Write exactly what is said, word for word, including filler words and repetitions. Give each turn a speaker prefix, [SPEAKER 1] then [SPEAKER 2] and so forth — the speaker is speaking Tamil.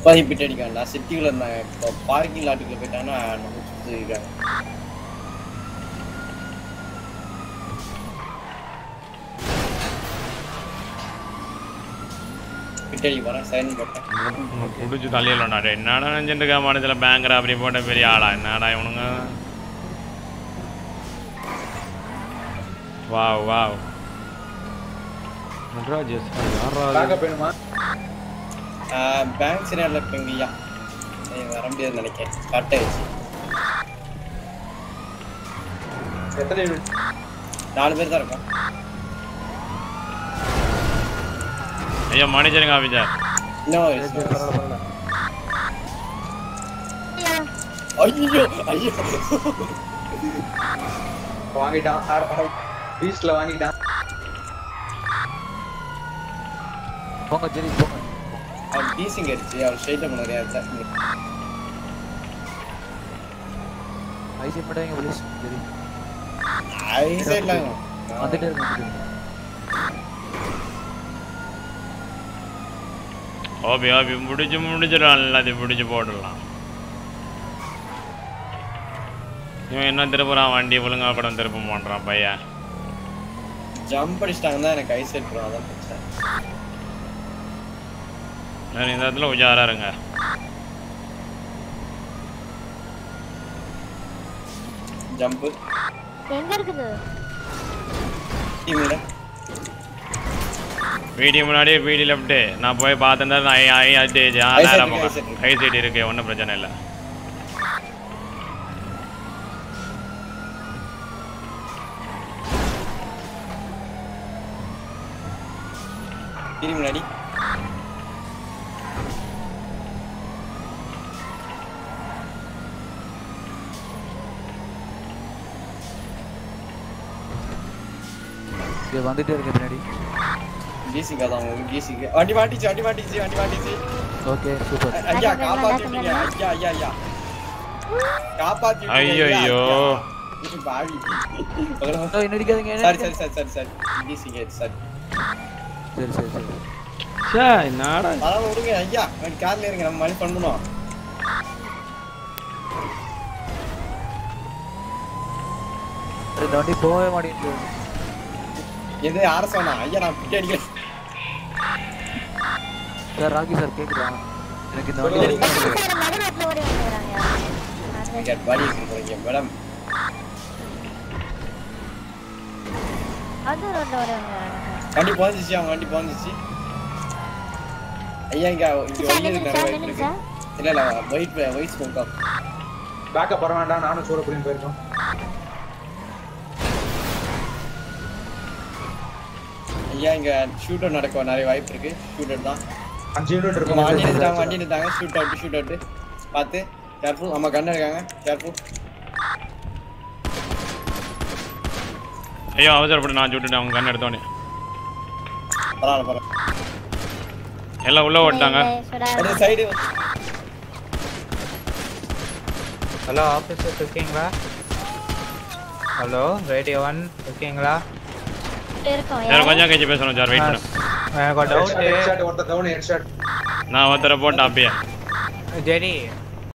[SPEAKER 1] பாதி பிட் அடிக்கான் நான் சிட்டிக்குள்ள இருந்தேன் இப்போ பார்க்கிங் லாட்டுக்குள்ள போயிட்டானா நம்ம சுத்தி இருக்காங்க பிட் அடி போறேன் சைன் போட்டேன்
[SPEAKER 2] குடிச்சு தள்ளிடலாம் டேய் என்னடா நெஞ்சிட்டு காமானத்துல பேங்கரா அப்படி போட்ட பெரிய ஆளா என்னடா இவனுங்க வாவ் வாவ் நடராஜஸ் யாரா
[SPEAKER 3] பேக்கப் வேணுமா
[SPEAKER 1] பேங்க் சரியால பெங்கயா வர முடியாது நினைக்கிறேன் கட் ஆயிடுச்சு
[SPEAKER 3] எத்தனை
[SPEAKER 1] நாலு பேர் தான் இருக்கும்
[SPEAKER 2] ஐயோ மேனேஜருங்க ஆபீசர்
[SPEAKER 1] நோ ஐயோ ஐயோ
[SPEAKER 3] வாங்கிட்டான் பீஸ்ல வாங்கிட்டான்
[SPEAKER 4] போங்க ஜெரி போங்க
[SPEAKER 1] அவன் பீசிங் அடிச்சு அவன் ஸ்ட்ரைட்டா பண்ணறியா சார்
[SPEAKER 4] ஐசி படாங்க ப்ளீஸ் ஜெரி
[SPEAKER 1] ஐசி இல்ல
[SPEAKER 4] வந்துட்டே இருக்கு
[SPEAKER 2] ஓபி ஓபி முடிச்சு முடிச்சிடலாம் எல்லாத்தையும் முடிச்சு போடலாம் இவன் என்ன திருப்புறான் வண்டி ஒழுங்கா கூட திருப்ப மாட்டான் பையன்
[SPEAKER 1] ஜம்ப் அடிச்சிட்டாங்கன்னா எனக்கு ஐஸ் எடுத்துரும் அதான் பிரச்சனை
[SPEAKER 2] நான் இந்த இடத்துல உஜாரா இருங்க
[SPEAKER 1] ஜம்ப்
[SPEAKER 5] எங்க இருக்குது
[SPEAKER 1] டீம்ல
[SPEAKER 2] வீடியோ முன்னாடியே வீடியோ லெஃப்ட் நான் போய் பார்த்தேன் நான் ஐ ஐ அட்டேஜ் ஆ நேரா போங்க ஹை சைடு இருக்கு ஒன்றும் பிரச்சனை இல்லை
[SPEAKER 1] டீம் முன்னாடி
[SPEAKER 4] இது வந்துட்டே இருக்கு பின்னாடி
[SPEAKER 1] டிசி காதான் உங்களுக்கு டிசி வண்டி மாட்டிச்சு வண்டி மாட்டிச்சு வண்டி மாட்டிச்சு
[SPEAKER 4] ஓகே சூப்பர்
[SPEAKER 1] ஐயா காப்பாத்திட்டீங்க ஐயா ஐயா ஐயா காப்பாத்திட்டீங்க
[SPEAKER 2] ஐயோ ஐயோ
[SPEAKER 1] பாவி
[SPEAKER 4] ஓ இன்னடிக்காதீங்க
[SPEAKER 1] சரி சரி சரி சரி சரி டிசி கேட் சரி
[SPEAKER 4] சரி சரி சரி
[SPEAKER 2] சே என்னடா
[SPEAKER 1] அதான் விடுங்க ஐயா வண்டி கார்ல இருங்க நம்ம மணி பண்ணனும்
[SPEAKER 4] இந்த வண்டி போவே மாட்டேங்குது
[SPEAKER 1] எது யார சொன்னா ஐயா நான் பிட் அடிக்கிறேன்
[SPEAKER 4] சார் ராகி சார் கேக்குதா எனக்கு இந்த வண்டி
[SPEAKER 5] மதுரோட்ல ஓடி வராங்க
[SPEAKER 1] இங்க பாடி இருக்கீங்க மேடம்
[SPEAKER 5] அது ரோட்ல ஓடி வராங்க
[SPEAKER 1] வண்டி போஞ்சிச்சு அவங்க வண்டி போஞ்சிச்சு ஐயா இங்க இங்க வெளிய நிறைய வெயிட் இருக்கு இல்ல இல்ல வெயிட் வெயிட் ஸ்மோக்
[SPEAKER 3] பேக்கப் வர வேண்டாம் நானும் சூட புடிங்க போயிருக்கோம்
[SPEAKER 1] ஐயா இங்க ஷூட் அவுட் நடக்க நிறைய வாய்ப்பு இருக்கு ஷூட் அவுட் தான்
[SPEAKER 3] அஞ்சு யூனிட் இருக்கு
[SPEAKER 1] வண்டி நிறுத்தாங்க வண்டி நிறுத்தாங்க ஷூட் அவுட் ஷூட் அவுட் பாத்து கேர்ஃபுல் நம்ம கண்ண இருக்காங்க கேர்ஃபுல்
[SPEAKER 2] ஐயோ அவசரப்பட்டு நான் சுட்டுட்டேன் அவங்க கண்ணு எடுத்தோன்னே
[SPEAKER 1] பரவாயில்ல பரவாயில்ல
[SPEAKER 2] எல்லாம் உள்ள ஓட்டாங்க
[SPEAKER 1] அந்த சைடு
[SPEAKER 6] ஹலோ ஆபீசர் இருக்கீங்களா ஹலோ ரேடியோ ஒன் இருக்கீங்களா
[SPEAKER 5] இருக்கோம்
[SPEAKER 2] சார் கொஞ்சம் கழிச்சு பேசணும் சார் வெயிட் பண்ணுங்க
[SPEAKER 6] எனக்கு டவுட்
[SPEAKER 3] ஹெட்ஷாட் ஒருத்த டவுன் ஹெட்ஷாட்
[SPEAKER 2] நான் ஒருத்தரை போட்டேன் அப்படியே
[SPEAKER 6] ஜெரி